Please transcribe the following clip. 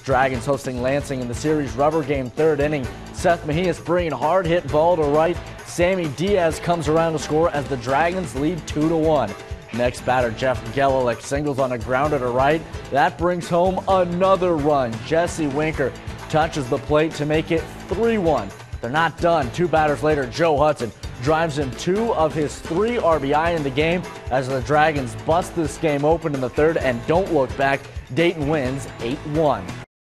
Dragons hosting Lansing in the series rubber game third inning. Seth Mejias-Brean hard hit ball to right. Sammy Diaz comes around to score as the Dragons lead 2-1. Next batter, Jeff Gelalich singles on a grounder to right. That brings home another run. Jesse Winker touches the plate to make it 3-1. They're not done. Two batters later, Joe Hudson drives in 2 of his 3 RBI in the game as the Dragons bust this game open in the third and don't look back. Dayton wins 8-1.